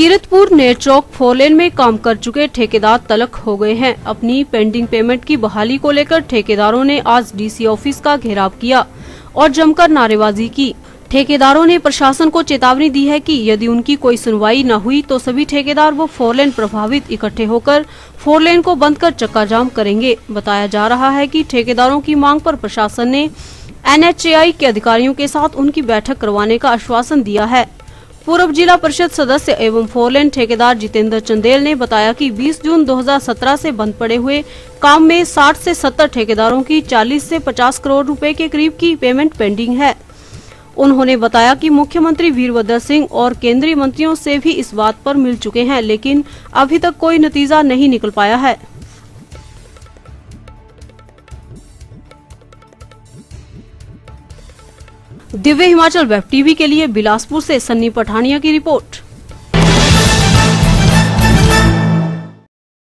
कीरतपुर नेरचौक 4 लेन में काम कर चुके ठेकेदार तलब हो गए हैं। अपनी पेंडिंग पेमेंट की बहाली को लेकर ठेकेदारों ने आज डीसी ऑफिस का घेराव किया और जमकर नारेबाजी की। ठेकेदारों ने प्रशासन को चेतावनी दी है कि यदि उनकी कोई सुनवाई न हुई तो सभी ठेकेदार व 4 लेन प्रभावित इकट्ठे होकर 4 लेन को बंद कर चक्का जाम करेंगे। बताया जा रहा है कि ठेकेदारों की मांग पर प्रशासन ने NHAI के अधिकारियों के साथ उनकी बैठक करवाने का आश्वासन दिया है। पूर्व जिला परिषद सदस्य एवं 4 लेन ठेकेदार जितेंद्र चंदेल ने बताया कि 20 जून 2017 से बंद पड़े हुए काम में 60 से 70 ठेकेदारों की 40 से 50 करोड़ रुपए के करीब की पेमेंट पेंडिंग है। उन्होंने बताया कि मुख्यमंत्री वीरभद्र सिंह और केंद्रीय मंत्रियों से भी इस बात पर मिल चुके हैं, लेकिन अभी तक कोई नतीजा नहीं निकल पाया है। दिव्य हिमाचल वेब टीवी के लिए बिलासपुर से सन्नी पठानिया की रिपोर्ट।